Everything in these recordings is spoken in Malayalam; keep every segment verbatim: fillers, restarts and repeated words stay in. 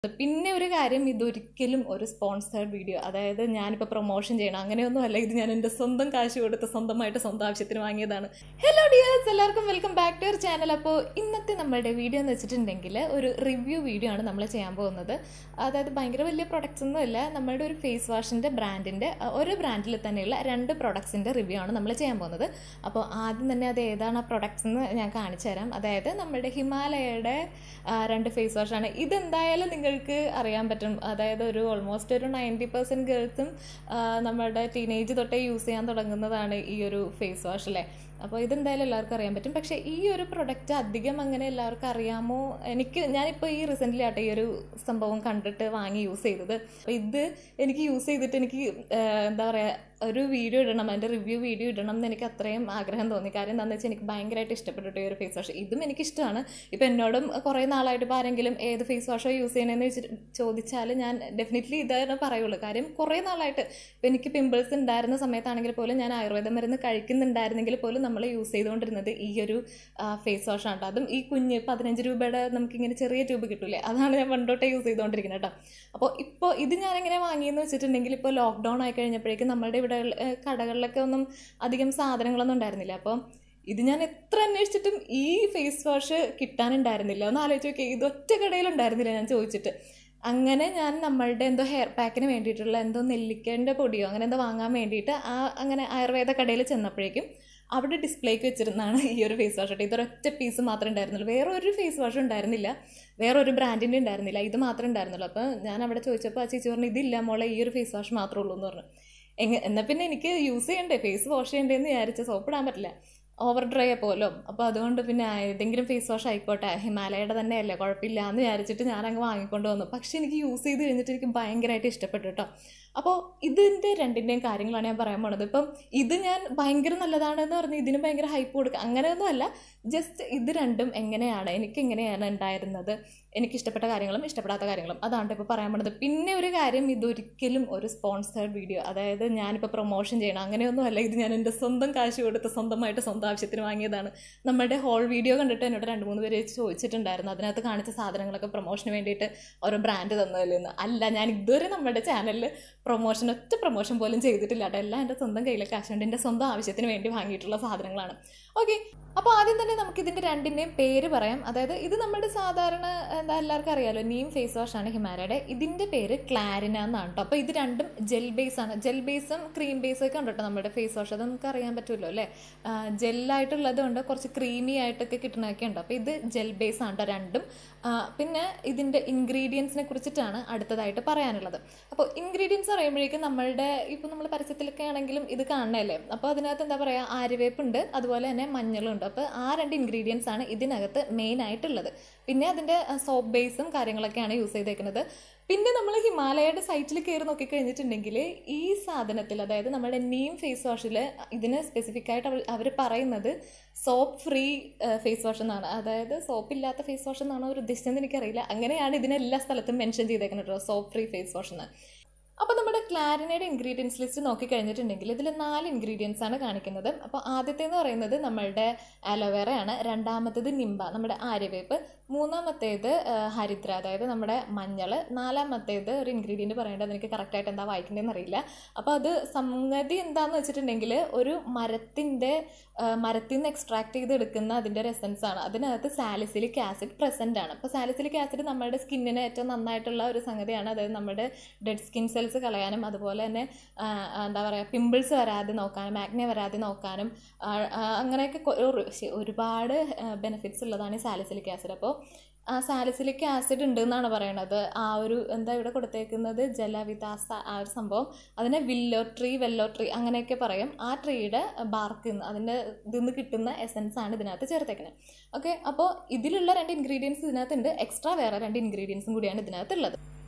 പിന്നെ ഒരു കാര്യം, ഇതൊരിക്കലും ഒരു സ്പോൺസേർഡ് വീഡിയോ, അതായത് ഞാനിപ്പോൾ പ്രൊമോഷൻ ചെയ്യണം അങ്ങനെയൊന്നും അല്ല. ഇത് ഞാൻ എൻ്റെ സ്വന്തം കാശ് കൊടുത്ത് സ്വന്തമായിട്ട് സ്വന്തം ആവശ്യത്തിന് വാങ്ങിയതാണ്. ഹലോ ഡിയേഴ്സ്, എല്ലാവർക്കും welcome back to your channel. അപ്പോൾ ഇന്നത്തെ നമ്മുടെ വീഡിയോ എന്ന് വെച്ചിട്ടുണ്ടെങ്കിൽ ഒരു റിവ്യൂ വീഡിയോ ആണ് നമ്മൾ ചെയ്യാൻ പോകുന്നത്. അതായത് ഭയങ്കര വലിയ പ്രൊഡക്ട്സ് ഒന്നും ഇല്ല, നമ്മളുടെ ഒരു ഫേസ് വാഷിൻ്റെ ബ്രാൻഡിൻ്റെ ഒരു ബ്രാൻഡിൽ തന്നെയുള്ള രണ്ട് പ്രൊഡക്ട്സിൻ്റെ റിവ്യൂ ആണ് നമ്മൾ ചെയ്യാൻ പോകുന്നത്. അപ്പോൾ ആദ്യം തന്നെ അത് ഏതാണ് ആ പ്രൊഡക്ട്സ് എന്ന് ഞാൻ കാണിച്ചു തരാം. അതായത് നമ്മുടെ ഹിമാലയയുടെ രണ്ട് ഫേസ് വാഷാണ്. ഇതെന്തായാലും നിങ്ങൾ അറിയാൻ പറ്റും. അതായത് ഒരു ഓൾമോസ്റ്റ് ഒരു നയൻറ്റി പെർസെൻറ്റ് ഗേൾസും നമ്മുടെ ടീനേജ് തൊട്ടേ യൂസ് ചെയ്യാൻ തുടങ്ങുന്നതാണ് ഈ ഒരു ഫേസ് വാഷ് അല്ലേ. അപ്പോൾ ഇതെന്തായാലും എല്ലാവർക്കും അറിയാൻ പറ്റും. പക്ഷേ ഈ ഒരു പ്രൊഡക്റ്റ് അധികം അങ്ങനെ എല്ലാവർക്കും അറിയാമോ? എനിക്ക് ഞാനിപ്പോൾ ഈ റീസെൻ്റ്ലി ആട്ടെ ഈ ഒരു സംഭവം കണ്ടിട്ട് വാങ്ങി യൂസ് ചെയ്തത്. അപ്പോൾ ഇത് എനിക്ക് യൂസ് ചെയ്തിട്ട് എനിക്ക് എന്താ പറയുക, ഒരു വീഡിയോ ഇടണം, അതിൻ്റെ റിവ്യൂ വീഡിയോ ഇടണം എന്ന് എനിക്ക് അത്രയും ആഗ്രഹം തോന്നി. കാര്യം എന്താണെന്ന് വെച്ചാൽ എനിക്ക് ഭയങ്കരമായിട്ട് ഇഷ്ടപ്പെട്ടിട്ട് ഈ ഒരു ഫേസ് വാഷ്. ഇതും എനിക്കിഷ്ടമാണ്. ഇപ്പോൾ എന്നോടും കുറേ നാളായിട്ട് ഇപ്പോൾ ആരെങ്കിലും ഏത് ഫേസ് വാഷോ യൂസ് ചെയ്യണമെന്ന് വെച്ചിട്ട് ചോദിച്ചാൽ ഞാൻ ഡെഫിനറ്റ്ലി ഇതാണ് പറയുള്ളൂ. കാര്യം കുറേ നാളായിട്ട് ഇപ്പോൾ എനിക്ക് പിമ്പിൾസ് ഉണ്ടായിരുന്ന സമയത്താണെങ്കിൽ പോലും ഞാൻ ആയുർവേദ മരുന്ന് കഴിക്കുന്നുണ്ടായിരുന്നെങ്കിൽ പോലും നമ്മൾ യൂസ് ചെയ്തുകൊണ്ടിരുന്നത് ഈ ഒരു ഫേസ് വാഷാണ്. അതും ഈ കുഞ്ഞ് പതിനഞ്ച് രൂപയുടെ നമുക്കിങ്ങനെ ചെറിയ ട്യൂബ് കിട്ടൂലേ, അതാണ് ഞാൻ പണ്ടോട്ടേ യൂസ് ചെയ്തുകൊണ്ടിരിക്കുന്നത് കേട്ടോ. അപ്പോൾ ഇപ്പോൾ ഇത് ഞാനെങ്ങനെ വാങ്ങിയെന്ന് വെച്ചിട്ടുണ്ടെങ്കിൽ, ഇപ്പോൾ ലോക്ക്ഡൗൺ ആയി കഴിഞ്ഞപ്പോഴേക്കും നമ്മുടെ ഇവിടെ കടകളിലൊക്കെ ഒന്നും അധികം സാധനങ്ങളൊന്നും ഉണ്ടായിരുന്നില്ല. അപ്പം ഇത് ഞാൻ എത്ര അന്വേഷിച്ചിട്ടും ഈ ഫേസ് വാഷ് കിട്ടാനുണ്ടായിരുന്നില്ല. ഒന്ന് ആലോചിച്ച് നോക്കി, ഇത് ഒറ്റ കടയിലുണ്ടായിരുന്നില്ല ഞാൻ ചോദിച്ചിട്ട്. അങ്ങനെ ഞാൻ നമ്മളുടെ എന്തോ ഹെയർ പാക്കിന് വേണ്ടിയിട്ടുള്ള എന്തോ നെല്ലിക്കേൻ്റെ പൊടിയോ അങ്ങനെ എന്തോ വാങ്ങാൻ വേണ്ടിയിട്ട് ആ അങ്ങനെ ആയുർവേദ കടയിൽ ചെന്നപ്പോഴേക്കും അവിടെ ഡിസ്പ്ലേക്ക് വെച്ചിരുന്നാണ് ഈ ഒരു ഫേസ് വാഷ് കേട്ടോ. ഇതൊരൊറ്റ പീസ് മാത്രമേ ഉണ്ടായിരുന്നുള്ളൂ, വേറെ ഒരു ഫേസ് വാഷ് ഉണ്ടായിരുന്നില്ല, വേറെ ഒരു ബ്രാൻഡിൻ്റെ ഉണ്ടായിരുന്നില്ല, ഇത് മാത്രമേ ഉണ്ടായിരുന്നുള്ളൂ. അപ്പോൾ ഞാൻ അവിടെ ചോദിച്ചപ്പോൾ ആ ചേച്ചി പറഞ്ഞു, ഇതില്ല മോളെ, ഈ ഒരു ഫേസ് വാഷ് മാത്രമേ ഉള്ളൂ എന്ന് പറഞ്ഞു. എങ്ങനെ എന്നാൽ പിന്നെ എനിക്ക് യൂസ് ചെയ്യണ്ടേ, ഫേസ് വാഷ് ചെയ്യണ്ടേന്ന് വിചാരിച്ച്, സോപ്പിടാൻ പറ്റില്ല, ഓവർ ഡ്രൈ പോലോ. അപ്പോൾ അതുകൊണ്ട് പിന്നെ ഏതെങ്കിലും ഫേസ് വാഷ് ആയിക്കോട്ടെ, ഹിമാലയയുടെ തന്നെയല്ലേ, കുഴപ്പമില്ല എന്ന് വിചാരിച്ചിട്ട് ഞാനങ്ങ് വാങ്ങിക്കൊണ്ട് വന്നു. പക്ഷേ എനിക്ക് യൂസ് ചെയ്ത് കഴിഞ്ഞിട്ട് എനിക്ക് ഭയങ്കരമായിട്ട് ഇഷ്ടപ്പെട്ടു കേട്ടോ. അപ്പോൾ ഇതിൻ്റെ രണ്ടിൻ്റെയും കാര്യങ്ങളാണ് ഞാൻ പറയാൻ പോണത്. ഇപ്പം ഇത് ഞാൻ ഭയങ്കര നല്ലതാണെന്ന് പറഞ്ഞ് ഇതിന് ഭയങ്കര ഹൈപ്പ് കൊടുക്കുക അങ്ങനെയൊന്നും അല്ല. ജസ്റ്റ് ഇത് രണ്ടും എങ്ങനെയാണ്, എനിക്ക് എങ്ങനെയാണ് ഉണ്ടായിരുന്നത്, എനിക്കിഷ്ടപ്പെട്ട കാര്യങ്ങളും ഇഷ്ടപ്പെടാത്ത കാര്യങ്ങളും, അതാണ് ഇപ്പോൾ പറയാൻ പോണത്. പിന്നെ ഒരു കാര്യം, ഇതൊരിക്കലും ഒരു സ്പോൺസേർഡ് വീഡിയോ, അതായത് ഞാനിപ്പോൾ പ്രൊമോഷൻ ചെയ്യണം അങ്ങനെയൊന്നും അല്ല. ഇത് ഞാൻ എൻ്റെ സ്വന്തം കാശ് കൊടുത്ത് സ്വന്തമായിട്ട് സ്വന്തം ആവശ്യത്തിന് വാങ്ങിയതാണ്. നമ്മുടെ ഹോൾ വീഡിയോ കണ്ടിട്ട് എന്നോട് രണ്ട് മൂന്ന് പേര് ചോദിച്ചിട്ടുണ്ടായിരുന്നു, അതിനകത്ത് കാണിച്ച സാധനങ്ങളൊക്കെ പ്രൊമോഷന് വേണ്ടിയിട്ട് ഓരോ ബ്രാൻഡ് തന്നതില്ലെന്ന്. അല്ല, ഞാൻ ഇതുവരെ നമ്മുടെ ചാനലിൽ പ്രൊമോഷൻ ഒറ്റ പ്രൊമോഷൻ പോലും ചെയ്തിട്ടില്ല കേട്ടോ. എല്ലാം എൻ്റെ സ്വന്തം കയ്യിലെ കാശ് കൊണ്ട് എൻ്റെ സ്വന്തം ആവശ്യത്തിന് വേണ്ടി വാങ്ങിയിട്ടുള്ള സാധനങ്ങളാണ്. ഓക്കെ, അപ്പോൾ ആദ്യം തന്നെ നമുക്ക് ഇതിൻ്റെ രണ്ടിൻ്റെയും പേര് പറയാം. അതായത് ഇത് നമ്മുടെ സാധാരണ എന്താ എല്ലാവർക്കും അറിയാമല്ലോ, നീം ഫേസ് വാഷാണ് ഹിമാലയയുടെ. ഇതിൻ്റെ പേര് ക്ലാരിന എന്നാണ് കേട്ടോ. അപ്പോൾ ഇത് രണ്ടും ജെൽ ബേസ് ആണ്. ജെൽ ബേസും ക്രീം ബേസും ഒക്കെ ഉണ്ട് കേട്ടോ നമ്മുടെ ഫേസ് വാഷ്. അത് നമുക്ക് അറിയാൻ പറ്റുമല്ലോ അല്ലേ, ജെല്ലായിട്ടുള്ളത് കൊണ്ട് കുറച്ച് ക്രീമി ആയിട്ടൊക്കെ കിട്ടണമൊക്കെ ഉണ്ട്. അപ്പോൾ ഇത് ജെൽ ബേസ് ആണ് കേട്ടോ രണ്ടും. പിന്നെ ഇതിൻ്റെ ഇൻഗ്രീഡിയൻസിനെ കുറിച്ചിട്ടാണ് അടുത്തതായിട്ട് പറയാനുള്ളത്. അപ്പോൾ ഇൻഗ്രീഡിയൻസ് പറയുമ്പോഴേക്കും നമ്മളുടെ ഇപ്പോൾ നമ്മൾ പരസ്യത്തിലൊക്കെ ആണെങ്കിലും ഇത് കാണണമല്ലേ. അപ്പോൾ അതിനകത്ത് എന്താ പറയുക, ആര്യവേപ്പുണ്ട്, അതുപോലെ തന്നെ മഞ്ഞളുണ്ട്. അപ്പോൾ ആ രണ്ട് ഇൻഗ്രീഡിയൻസ് ആണ് ഇതിനകത്ത് മെയിൻ ആയിട്ടുള്ളത്. പിന്നെ അതിൻ്റെ സോപ്പ് ബേസും കാര്യങ്ങളൊക്കെയാണ് യൂസ് ചെയ്തേക്കുന്നത്. പിന്നെ നമ്മൾ ഹിമാലയയുടെ സൈറ്റിൽ കയറി നോക്കിക്കഴിഞ്ഞിട്ടുണ്ടെങ്കിൽ ഈ സാധനത്തിൽ, അതായത് നമ്മുടെ നീം ഫേസ് വാഷിൽ ഇതിന് സ്പെസിഫിക് ആയിട്ട് അവർ അവർ പറയുന്നത് സോപ്പ് ഫ്രീ ഫേസ് വാഷ് എന്നാണ്. അതായത് സോപ്പില്ലാത്ത ഫേസ് വാഷ് എന്നാണ് അവർ ഉദ്ദേശിച്ചതെന്ന് എനിക്കറിയില്ല. അങ്ങനെയാണ് ഇതിനെല്ലാ സ്ഥലത്തും മെൻഷൻ ചെയ്തേക്കുന്നത്, സോപ്പ് ഫ്രീ ഫേസ് വാഷ് എന്ന്. അപ്പോൾ നമ്മുടെ ക്ലാരിനയുടെ ഇൻഗ്രീഡിയൻസ് ലിസ്റ്റ് നോക്കിക്കഴിഞ്ഞിട്ടുണ്ടെങ്കിൽ ഇതിൽ നാല് ഇൻഗ്രീഡിയൻസ് ആണ് കാണിക്കുന്നത്. അപ്പോൾ ആദ്യത്തേന്ന് പറയുന്നത് നമ്മളുടെ അലോവേറയാണ്, രണ്ടാമത്തേത് നിംബ നമ്മുടെ ആര്യവേപ്പ്, മൂന്നാമത്തേത് ഹരിദ്ര അതായത് നമ്മുടെ മഞ്ഞൾ, നാലാമത്തേത് ഒരു ഇൻഗ്രീഡിയൻറ്റ് പറയേണ്ടത് എനിക്ക് കറക്റ്റായിട്ട് എന്താ വായിക്കേണ്ടതെന്ന് അറിയില്ല. അപ്പോൾ അത് സംഗതി എന്താണെന്ന് വെച്ചിട്ടുണ്ടെങ്കിൽ ഒരു മരത്തിൻ്റെ മരത്തിൽ നിന്ന് എക്സ്ട്രാക്ട് ചെയ്തെടുക്കുന്ന അതിൻ്റെ ഒരു എസൻസ് ആണ്. അതിനകത്ത് സാലിസിലിക് ആസിഡ് പ്രസൻ്റ് ആണ്. അപ്പോൾ സാലിസിലിക് ആസിഡ് നമ്മുടെ സ്കിന്നിന് ഏറ്റവും നന്നായിട്ടുള്ള ഒരു സംഗതിയാണ്. അതായത് നമ്മുടെ ഡെഡ് സ്കിൻ സെൽസ് കളയാനും അതുപോലെ തന്നെ എന്താ പറയുക പിമ്പിൾസ് വരാതെ നോക്കാനും ആക്നെ വരാതെ നോക്കാനും അങ്ങനെയൊക്കെ ഒരുപാട് ബെനിഫിറ്റ്സ് ഉള്ളതാണ് ഈ സാലിസിലിക് ആസിഡ്. അപ്പോൾ ആ സാലിസിലിക് ആസിഡ് ഉണ്ട് എന്നാണ് പറയണത്. ആ ഒരു എന്താ ഇവിടെ കൊടുത്തേക്കുന്നത്, ജലവിതാസ ആ ഒരു സംഭവം, അതിനെ വില്ലോ ട്രീ വെല്ലോ ട്രീ അങ്ങനെയൊക്കെ പറയും. ആ ട്രീയുടെ ബാർക്കിൽ നിന്ന് അതിൻ്റെ ഇതിൽ നിന്ന് കിട്ടുന്ന എസൻസ് ആണ് ഇതിനകത്ത് ചേർത്തേക്കുന്നത്. ഓക്കെ, അപ്പോൾ ഇതിലുള്ള രണ്ട് ഇൻഗ്രീഡിയൻസ് ഇതിനകത്തുണ്ട്, എക്സ്ട്രാ വേറെ രണ്ട് ഇൻഗ്രീഡിയൻസും കൂടിയാണ് ഇതിനകത്തുള്ളത്.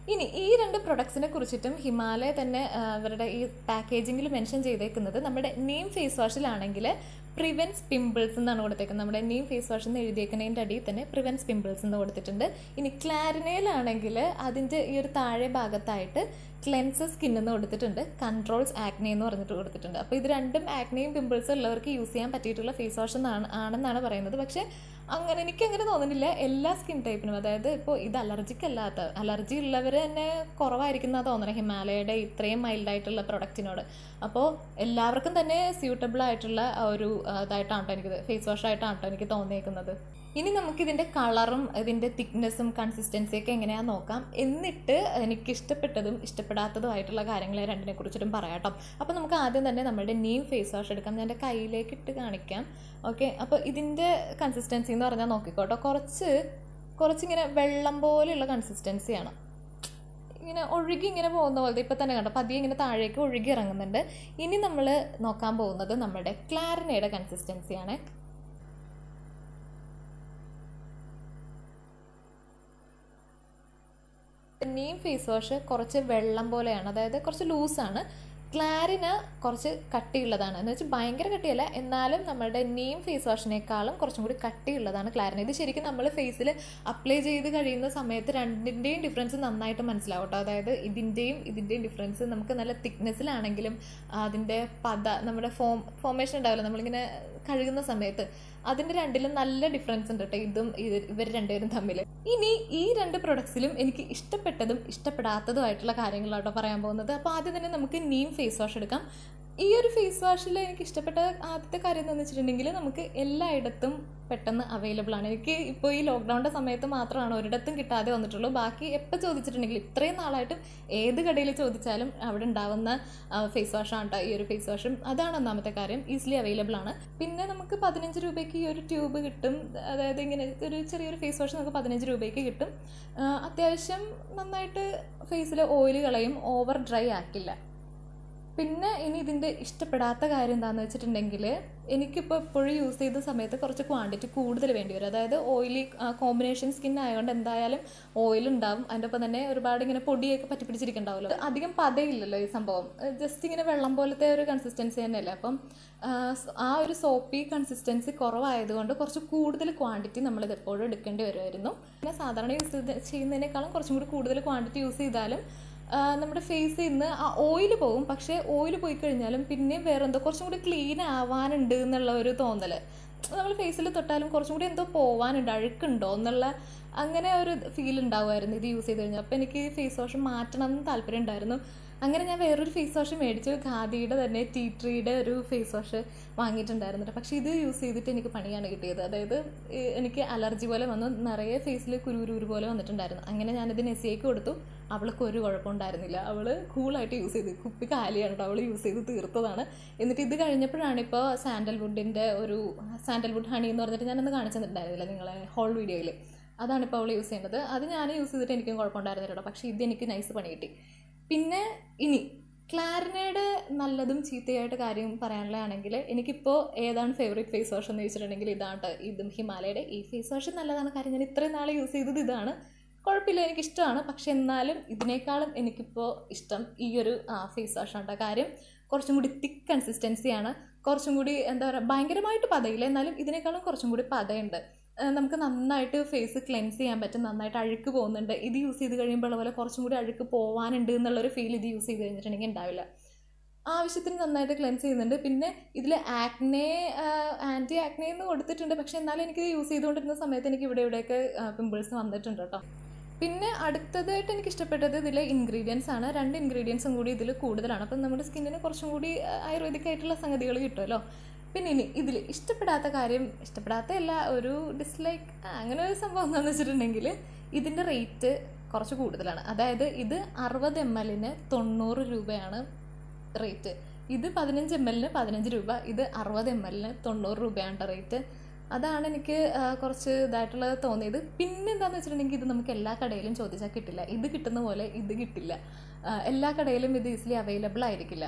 ഇനി ഈ രണ്ട് പ്രൊഡക്ട്സിനെ കുറിച്ചിട്ടും ഹിമാലയ തന്നെ അവരുടെ ഈ പാക്കേജിങ്ങിൽ മെൻഷൻ ചെയ്തേക്കുന്നത് നമ്മുടെ നീം ഫേസ് വാഷിലാണെങ്കിൽ പ്രിവെൻസ് പിമ്പിൾസ് എന്നാണ് കൊടുത്തേക്കുന്നത്. നമ്മുടെ നീം ഫേസ് വാഷ് എന്ന് എഴുതിയേക്കുന്നതിൻ്റെ അടിയിൽ തന്നെ പ്രിവെൻസ് പിമ്പിൾസ് എന്ന് കൊടുത്തിട്ടുണ്ട്. ഇനി ക്ലാരിനയിലാണെങ്കിൽ അതിൻ്റെ ഈ ഒരു താഴെ ഭാഗത്തായിട്ട് ക്ലെൻസ് സ്കിൻ എന്ന് കൊടുത്തിട്ടുണ്ട്, കൺട്രോൾസ് ആക്നെ എന്ന് പറഞ്ഞിട്ട് കൊടുത്തിട്ടുണ്ട്. അപ്പോൾ ഇത് രണ്ടും ആക്നെയും പിമ്പിൾസ് ഉള്ളവർക്ക് യൂസ് ചെയ്യാൻ പറ്റിയിട്ടുള്ള ഫേസ് വാഷ് എന്നാണ് ആണെന്നാണ് പറയുന്നത്. പക്ഷേ അങ്ങനെ എനിക്കങ്ങനെ തോന്നുന്നില്ല. എല്ലാ സ്കിൻ ടൈപ്പിനും, അതായത് ഇപ്പോൾ ഇത് അലർജിക്ക് അല്ലാത്ത അലർജി ഉള്ളവർ തന്നെ കുറവായിരിക്കുന്നതാണ് തോന്നുന്നത് ഹിമാലയയുടെ ഇത്രയും മൈൽഡായിട്ടുള്ള പ്രൊഡക്റ്റിനോട്. അപ്പോൾ എല്ലാവർക്കും തന്നെ സ്യൂട്ടബിൾ ആയിട്ടുള്ള ഒരു ഇതായിട്ടാണ് കേട്ടോ എനിക്ക് ഫേസ് വാഷ് ആയിട്ടാണ് കേട്ടോ എനിക്ക് തോന്നിയേക്കുന്നത്. ഇനി നമുക്കിതിൻ്റെ കളറും ഇതിൻ്റെ തിക്നെസ്സും കൺസിസ്റ്റൻസിയൊക്കെ എങ്ങനെയാണെന്ന് നോക്കാം. എന്നിട്ട് എനിക്ക് ഇഷ്ടപ്പെട്ടതും ഇഷ്ടപ്പെടാത്തതുമായിട്ടുള്ള കാര്യങ്ങളെ രണ്ടിനെ കുറിച്ചിട്ടും പറയാം കേട്ടോ. അപ്പോൾ നമുക്ക് ആദ്യം തന്നെ നമ്മുടെ നീം ഫേസ് വാഷ് എടുക്കാം. ഞാൻ എൻ്റെ കയ്യിലേക്ക് ഇട്ട് കാണിക്കാം. ഓക്കെ, അപ്പോൾ ഇതിൻ്റെ കൺസിസ്റ്റൻസി എന്ന് പറഞ്ഞാൽ നോക്കിക്കോട്ടോ, കുറച്ച് കുറച്ചിങ്ങനെ വെള്ളം പോലെയുള്ള കൺസിസ്റ്റൻസിയാണ്. ഇങ്ങനെ ഒഴുകി ഇങ്ങനെ പോകുന്ന പോലത്തെ ഇപ്പം തന്നെ കണ്ടോ, പതിയെ ഇങ്ങനെ താഴേക്ക് ഒഴുകി ഇറങ്ങുന്നുണ്ട്. ഇനി നമ്മൾ നോക്കാൻ പോകുന്നത് നമ്മുടെ ക്ലാരിനയുടെ കൺസിസ്റ്റൻസിയാണ്. നീം ഫേസ് വാഷ് കുറച്ച് വെള്ളം പോലെയാണ്, അതായത് കുറച്ച് ലൂസാണ്. ക്ലാരിന കുറച്ച് കട്ടിയുള്ളതാണ്, എന്ന് വെച്ചാൽ ഭയങ്കര കട്ടിയല്ല, എന്നാലും നമ്മുടെ നീം ഫേസ് വാഷിനേക്കാളും കുറച്ചും കൂടി കട്ടിയുള്ളതാണ് ക്ലാരിന. ഇത് ശരിക്കും നമ്മൾ ഫേസിൽ അപ്ലൈ ചെയ്ത് കഴിയുന്ന സമയത്ത് രണ്ടിൻ്റെയും ഡിഫറൻസ് നന്നായിട്ട് മനസ്സിലാവും കേട്ടോ. അതായത് ഇതിൻ്റെയും ഇതിൻ്റെയും ഡിഫറൻസ് നമുക്ക് നല്ല തിക്നെസ്സിലാണെങ്കിലും അതിൻ്റെ പത നമ്മുടെ ഫോം ഫോമേഷൻ ഉണ്ടാവില്ല നമ്മളിങ്ങനെ കഴുകുന്ന സമയത്ത്, അതിൻ്റെ രണ്ടിലും നല്ല ഡിഫറൻസ് ഉണ്ട് കേട്ടോ, ഇതും ഇവർ രണ്ടുപേരും തമ്മിൽ. ഇനി ഈ രണ്ട് പ്രൊഡക്ട്സിലും എനിക്ക് ഇഷ്ടപ്പെട്ടതും ഇഷ്ടപ്പെടാത്തതുമായിട്ടുള്ള കാര്യങ്ങളാട്ടോ പറയാൻ പോകുന്നത്. അപ്പോൾ ആദ്യം തന്നെ നമുക്ക് നീം ഫേസ് വാഷ് എടുക്കാം. ഈ ഒരു ഫേസ് വാഷിൽ എനിക്ക് ഇഷ്ടപ്പെട്ട ആദ്യത്തെ കാര്യം എന്താണെന്ന് വെച്ചിട്ടുണ്ടെങ്കിൽ നമുക്ക് എല്ലായിടത്തും പെട്ടെന്ന് അവൈലബിൾ ആണ്. എനിക്ക് ഇപ്പോൾ ഈ ലോക്ക്ഡൗണിൻ്റെ സമയത്ത് മാത്രമാണ് ഒരിടത്തും കിട്ടാതെ വന്നിട്ടുള്ളൂ. ബാക്കി എപ്പോൾ ചോദിച്ചിട്ടുണ്ടെങ്കിൽ ഇത്രയും നാളായിട്ടും ഏത് കടയിൽ ചോദിച്ചാലും അവിടെ ഉണ്ടാവുന്ന ഫേസ് വാഷാണ് കേട്ടോ ഈ ഒരു ഫേസ് വാഷും. അതാണ് ഒന്നാമത്തെ കാര്യം, ഈസിലി അവൈലബിൾ ആണ്. പിന്നെ നമുക്ക് പതിനഞ്ച് രൂപയ്ക്ക് ഈ ഒരു ട്യൂബ് കിട്ടും, അതായത് ഇങ്ങനെ ഒരു ചെറിയൊരു ഫേസ് വാഷ് നമുക്ക് പതിനഞ്ച് രൂപയ്ക്ക് കിട്ടും. അത്യാവശ്യം നന്നായിട്ട് ഫേസിൽ ഓയിൽ കളയും, ഓവർ ഡ്രൈ ആക്കില്ല. പിന്നെ ഇനി ഇതിൻ്റെ ഇഷ്ടപ്പെടാത്ത കാര്യം എന്താണെന്ന് വെച്ചിട്ടുണ്ടെങ്കിൽ എനിക്കിപ്പോൾ എപ്പോഴും യൂസ് ചെയ്ത സമയത്ത് കുറച്ച് ക്വാണ്ടിറ്റി കൂടുതൽ വേണ്ടി വരും. അതായത് ഓയിലി കോമ്പിനേഷൻ സ്കിൻ ആയതുകൊണ്ട് എന്തായാലും ഓയിൽ ഉണ്ടാവും, അതിൻ്റെ ഒപ്പം തന്നെ ഒരുപാട് ഇങ്ങനെ പൊടിയൊക്കെ പറ്റി പിടിച്ചിരിക്കുന്നുണ്ടാവുമല്ലോ. അധികം പതയില്ലല്ലോ ഈ സംഭവം, ജസ്റ്റ് ഇങ്ങനെ വെള്ളം പോലത്തെ ഒരു കൺസിസ്റ്റൻസി തന്നെയല്ലേ. അപ്പം ആ ഒരു സോപ്പി കൺസിസ്റ്റൻസി കുറവായതുകൊണ്ട് കുറച്ച് കൂടുതൽ ക്വാണ്ടിറ്റി നമ്മളിത് എപ്പോഴും എടുക്കേണ്ടി വരുമായിരുന്നു. പിന്നെ സാധാരണ യൂസ് ചെയ്യുന്നതിനേക്കാളും കുറച്ചും കൂടി കൂടുതൽ ക്വാണ്ടിറ്റി യൂസ് ചെയ്താലും നമ്മുടെ ഫേസിൽ നിന്ന് ആ ഓയിൽ പോകും. പക്ഷേ ഓയിൽ പോയി കഴിഞ്ഞാലും പിന്നെയും വേറെ എന്തോ കുറച്ചും കൂടി ക്ലീൻ ആവാനുണ്ട് എന്നുള്ള ഒരു തോന്നൽ, നമ്മൾ ഫേസിൽ തൊട്ടാലും കുറച്ചും കൂടി എന്തോ പോവാനുണ്ട്, അഴുക്കുണ്ടോ എന്നുള്ള അങ്ങനെ ഒരു ഫീൽ ഉണ്ടാവുമായിരുന്നു ഇത് യൂസ് ചെയ്ത് കഴിഞ്ഞാൽ. അപ്പോൾ എനിക്ക് ഫേസ് വാഷ് മാറ്റണം എന്ന് താല്പര്യം ഉണ്ടായിരുന്നു. അങ്ങനെ ഞാൻ വേറൊരു ഫേസ് വാഷ് മേടിച്ചു, ഖാദിയുടെ തന്നെ ടീ ട്രീയുടെ ഒരു ഫേസ് വാഷ് വാങ്ങിയിട്ടുണ്ടായിരുന്നു. പക്ഷേ ഇത് യൂസ് ചെയ്തിട്ട് എനിക്ക് പണിയാണ് കിട്ടിയത്. അതായത് എനിക്ക് അലർജി പോലെ വന്നു, നിറയെ ഫേസിൽ കുരുകുരു പോലെ വന്നിട്ടുണ്ടായിരുന്നു. അങ്ങനെ ഞാനിത് നെസിയേക്ക് കൊടുത്തു, അവൾക്ക് ഒരു കുഴപ്പമുണ്ടായിരുന്നില്ല, അവൾ കൂളായിട്ട് യൂസ് ചെയ്ത്, കുപ്പി കാലിയാണ് കേട്ടോ അവൾ യൂസ് ചെയ്ത് തീർത്തതാണ്. എന്നിട്ട് ഇത് കഴിഞ്ഞപ്പോഴാണ് ഇപ്പോൾ സാൻഡൽവുഡിൻ്റെ ഒരു സാൻഡൽവുഡ് ഹണി എന്ന് പറഞ്ഞിട്ട് ഞാനൊന്ന് കാണിച്ചു തന്നിട്ടുണ്ടായിരുന്നില്ല നിങ്ങളെ ഹോൾ വീഡിയോയിൽ, അതാണിപ്പോൾ അവൾ യൂസ് ചെയ്യുന്നത്. അത് ഞാൻ യൂസ് ചെയ്തിട്ട് എനിക്കും കുഴപ്പമുണ്ടായിരുന്നില്ല കേട്ടോ, പക്ഷേ ഇത് എനിക്ക് നൈസ് പണി കിട്ടി. പിന്നെ ഇനി ക്ലാരിനയുടെ നല്ലതും ചീത്തയായിട്ട് കാര്യം പറയാനുള്ളതാണെങ്കിൽ എനിക്കിപ്പോൾ ഏതാണ് ഫേവറേറ്റ് ഫേസ് വാഷ് എന്ന് ചോദിച്ചിട്ടുണ്ടെങ്കിൽ ഇതാണ്. ഇതും ഹിമാലയയുടെ ഈ ഫേസ് വാഷ് നല്ലതാണ്, കാര്യം ഞാൻ ഇത്രയും നാൾ യൂസ് ചെയ്തത് ഇതാണ്, കുഴപ്പമില്ല, എനിക്കിഷ്ടമാണ്. പക്ഷെ എന്നാലും ഇതിനേക്കാളും എനിക്കിപ്പോൾ ഇഷ്ടം ഈ ഒരു ഫേസ് വാഷാണ്. കാര്യം കുറച്ചും കൂടി തിക്ക് കൺസിസ്റ്റൻസിയാണ്, കുറച്ചും കൂടി എന്താ പറയുക ഭയങ്കരമായിട്ട് പതയില്ല, എന്നാലും ഇതിനേക്കാളും കുറച്ചും കൂടി പതയുണ്ട്. നമുക്ക് നന്നായിട്ട് ഫേസ് ക്ലെൻസ് ചെയ്യാൻ പറ്റും, നന്നായിട്ട് അഴുക്ക് പോകുന്നുണ്ട്. ഇത് യൂസ് ചെയ്ത് കഴിയുമ്പോൾ പോലെ കുറച്ചും കൂടി അഴുക്ക് പോകാനുണ്ട് എന്നുള്ളൊരു ഫീൽ ഇത് യൂസ് ചെയ്ത് കഴിഞ്ഞിട്ടുണ്ടെങ്കിൽ ഉണ്ടാവില്ല. ആവശ്യത്തിന് നന്നായിട്ട് ക്ലെൻസ് ചെയ്യുന്നുണ്ട്. പിന്നെ ഇതിൽ ആക്നെ ആൻറ്റി ആക്നെ എന്ന് കൊടുത്തിട്ടുണ്ട്, പക്ഷെ എന്നാലും എനിക്ക് യൂസ് ചെയ്തുകൊണ്ടിരുന്ന സമയത്ത് എനിക്ക് ഇവിടെ ഇവിടെയൊക്കെ പിമ്പിൾസ് വന്നിട്ടുണ്ട് കേട്ടോ. പിന്നെ അടുത്തതായിട്ട് എനിക്ക് ഇഷ്ടപ്പെട്ടത് ഇതിലെ ഇൻഗ്രീഡിയൻസ് ആണ്. രണ്ട് ഇൻഗ്രീഡിയൻസും കൂടി ഇതിൽ കൂടുതലാണ്, അപ്പം നമ്മുടെ സ്കിന്നിന് കുറച്ചും കൂടി ആയുർവേദിക് ആയിട്ടുള്ള സംഗതികൾ കിട്ടുമല്ലോ. പിന്നെ ഇനി ഇതിൽ ഇഷ്ടപ്പെടാത്ത കാര്യം, ഇഷ്ടപ്പെടാത്ത അല്ല ഒരു ഡിസ്ലൈക്ക് അങ്ങനെ ഒരു സംഭവം എന്താണെന്ന് വെച്ചിട്ടുണ്ടെങ്കിൽ ഇതിൻ്റെ റേറ്റ് കുറച്ച് കൂടുതലാണ്. അതായത് ഇത് അറുപത് എം എല്ലിന് തൊണ്ണൂറ് രൂപയാണ് റേറ്റ്, ഇത് പതിനഞ്ച് എം എല്ലിന് പതിനഞ്ച് രൂപ, ഇത് അറുപത് എം എല്ലിന് തൊണ്ണൂറ് രൂപയാണ് റേറ്റ്. അതാണ് എനിക്ക് കുറച്ച് ഇതായിട്ടുള്ളത് തോന്നിയത്. പിന്നെ എന്താണെന്ന് വെച്ചിട്ടുണ്ടെങ്കിൽ ഇത് നമുക്ക് എല്ലാ കടയിലും ചോദിച്ചാൽ കിട്ടില്ല, ഇത് കിട്ടുന്ന പോലെ ഇത് കിട്ടില്ല, എല്ലാ കടയിലും ഇത് ഈസിലി അവൈലബിൾ ആയിരിക്കില്ല.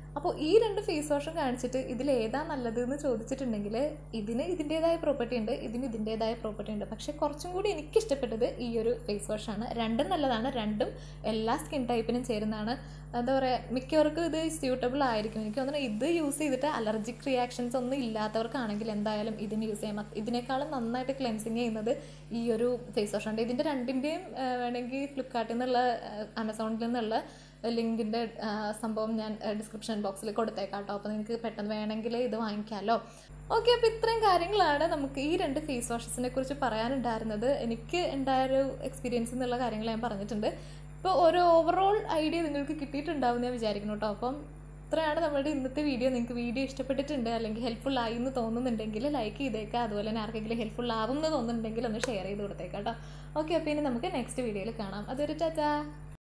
അപ്പോൾ ഈ രണ്ട് ഫേസ് വാഷും കാണിച്ചിട്ട് ഇതിൽ ഏതാ നല്ലത് എന്ന് ചോദിച്ചിട്ടുണ്ടെങ്കിൽ ഇതിന് ഇതിൻ്റേതായ പ്രോപ്പർട്ടി ഉണ്ട്, ഇതിന് ഇതിൻ്റേതായ പ്രോപ്പർട്ടി ഉണ്ട്. പക്ഷേ കുറച്ചും കൂടി എനിക്ക് ഇഷ്ടപ്പെട്ടത് ഈ ഒരു ഫേസ് വാഷാണ്. രണ്ടും നല്ലതാണ്, രണ്ടും എല്ലാ സ്കിൻ ടൈപ്പിനും ചേരുന്നതാണ്. എന്താ പറയുക, മിക്കവർക്കും ഇത് സ്യൂട്ടബിൾ ആയിരിക്കും. എനിക്ക് തോന്നുന്നു ഇത് യൂസ് ചെയ്തിട്ട് അലർജിക് റിയാക്ഷൻസ് ഒന്നും ഇല്ലാത്തവർക്കാണെങ്കിൽ എന്തായാലും ഇതിന് യൂസ് ചെയ്യാം. ഇതിനേക്കാളും നന്നായിട്ട് ക്ലെൻസിങ് ചെയ്യുന്നത് ഈ ഒരു ഫേസ് വാഷുണ്ട്. ഇതിൻ്റെ രണ്ടിൻ്റെയും വേണമെങ്കിൽ ഫ്ലിപ്കാർട്ടിൽ നിന്നുള്ള ആമസോണിൽ നിന്നുള്ള ലിങ്കിൻ്റെ സംഭവം ഞാൻ ഡിസ്ക്രിപ്ഷൻ ബോക്സിൽ കൊടുത്തേക്കാം കേട്ടോ. അപ്പോൾ നിങ്ങൾക്ക് പെട്ടെന്ന് വേണമെങ്കിൽ ഇത് വാങ്ങിക്കാമല്ലോ. ഓക്കെ, അപ്പോൾ ഇത്രയും കാര്യങ്ങളാണ് നമുക്ക് ഈ രണ്ട് ഫേസ് വാഷസിനെ കുറിച്ച് പറയാനുണ്ടായിരുന്നത്. എനിക്ക് ഉണ്ടായൊരു എക്സ്പീരിയൻസ് എന്നുള്ള കാര്യങ്ങൾ ഞാൻ പറഞ്ഞിട്ടുണ്ട്. ഇപ്പോൾ ഒരു ഓവറോൾ ഐഡിയ നിങ്ങൾക്ക് കിട്ടിയിട്ടുണ്ടാവും ഞാൻ വിചാരിക്കുന്നു കേട്ടോ. അപ്പം ഇത്രയാണ് നമ്മുടെ ഇന്നത്തെ വീഡിയോ. നിങ്ങൾക്ക് വീഡിയോ ഇഷ്ടപ്പെട്ടിട്ടുണ്ട് അല്ലെങ്കിൽ ഹെൽപ്ഫുൾ ആയി എന്ന് തോന്നുന്നുണ്ടെങ്കിൽ ലൈക്ക് ചെയ്തേക്കാം. അതുപോലെ തന്നെ ആർക്കെങ്കിലും ഹെൽപ്ഫുൾ ആവും എന്ന് തോന്നുന്നുണ്ടെങ്കിൽ ഒന്ന് ഷെയർ ചെയ്ത് കൊടുത്തേക്കാം കേട്ടോ. ഓക്കെ, അപ്പോൾ ഇനി നമുക്ക് നെക്സ്റ്റ് വീഡിയോയിൽ കാണാം. അതൊരു ടാറ്റാ.